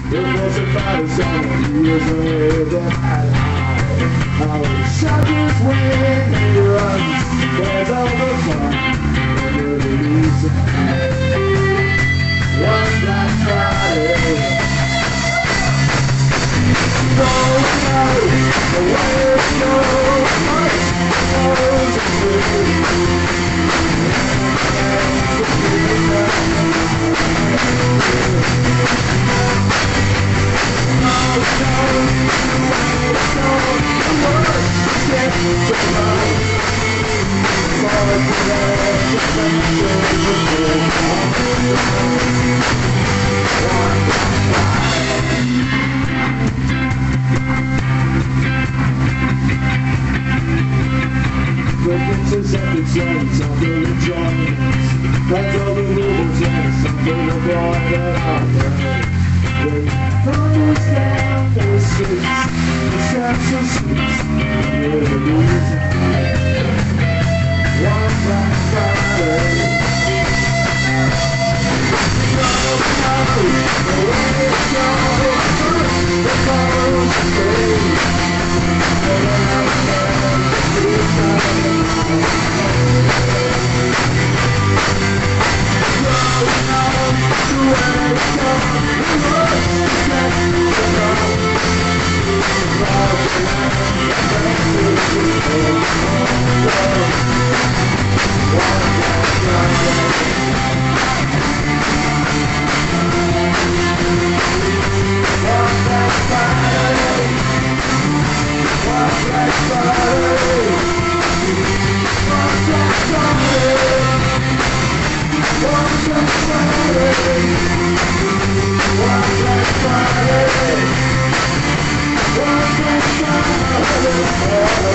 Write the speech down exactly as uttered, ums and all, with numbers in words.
It was about a seven years ahead of my life. I was shot just when he runs, there's all the fun and the reason. One Black Friday, no one knows the way it goes, much knows the truth. Songs under the joints, like all the rivers and something of all that I heard. They understand the streets, the steps of streets, the reason. One Black Friday, no one knows the way it goes, the colors of space, but I understand the reason. Friday,